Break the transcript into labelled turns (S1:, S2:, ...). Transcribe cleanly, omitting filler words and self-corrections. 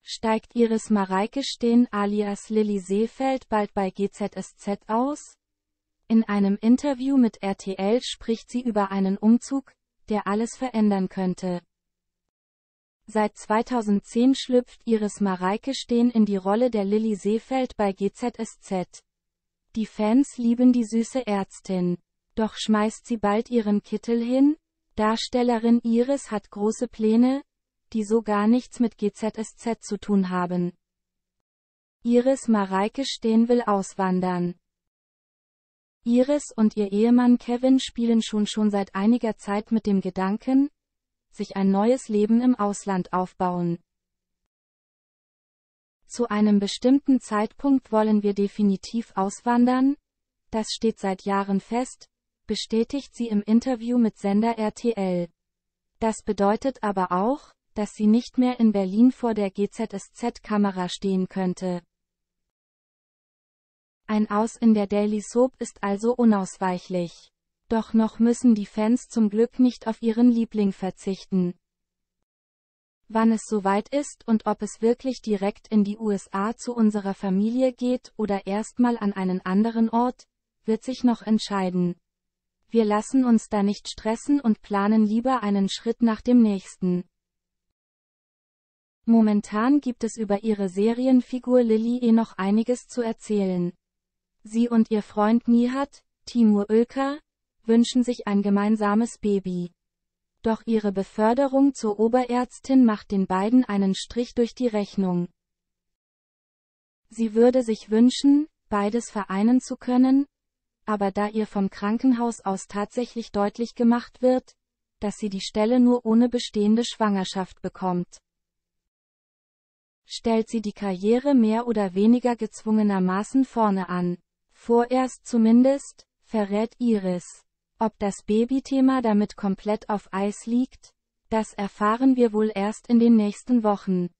S1: Steigt Iris Mareike Steen alias Lilly Seefeld bald bei GZSZ aus? In einem Interview mit RTL spricht sie über einen Umzug, der alles verändern könnte. Seit 2010 schlüpft Iris Mareike Steen in die Rolle der Lilly Seefeld bei GZSZ. Die Fans lieben die süße Ärztin. Doch schmeißt sie bald ihren Kittel hin? Darstellerin Iris hat große Pläne, die so gar nichts mit GZSZ zu tun haben. Iris Mareike Steen will auswandern. Iris und ihr Ehemann Kevin spielen schon seit einiger Zeit mit dem Gedanken, sich ein neues Leben im Ausland aufbauen. Zu einem bestimmten Zeitpunkt wollen wir definitiv auswandern, das steht seit Jahren fest, bestätigt sie im Interview mit Sender RTL. Das bedeutet aber auch, dass sie nicht mehr in Berlin vor der GZSZ-Kamera stehen könnte. Ein Aus in der Daily Soap ist also unausweichlich. Doch noch müssen die Fans zum Glück nicht auf ihren Liebling verzichten. Wann es soweit ist und ob es wirklich direkt in die USA zu unserer Familie geht oder erstmal an einen anderen Ort, wird sich noch entscheiden. Wir lassen uns da nicht stressen und planen lieber einen Schritt nach dem nächsten. Momentan gibt es über ihre Serienfigur Lilly noch einiges zu erzählen. Sie und ihr Freund Nihat, Timur Ülker, wünschen sich ein gemeinsames Baby. Doch ihre Beförderung zur Oberärztin macht den beiden einen Strich durch die Rechnung. Sie würde sich wünschen, beides vereinen zu können, aber da ihr vom Krankenhaus aus tatsächlich deutlich gemacht wird, dass sie die Stelle nur ohne bestehende Schwangerschaft bekommt, stellt sie die Karriere mehr oder weniger gezwungenermaßen vorne an. Vorerst zumindest, verrät Iris. Ob das Babythema damit komplett auf Eis liegt, das erfahren wir wohl erst in den nächsten Wochen.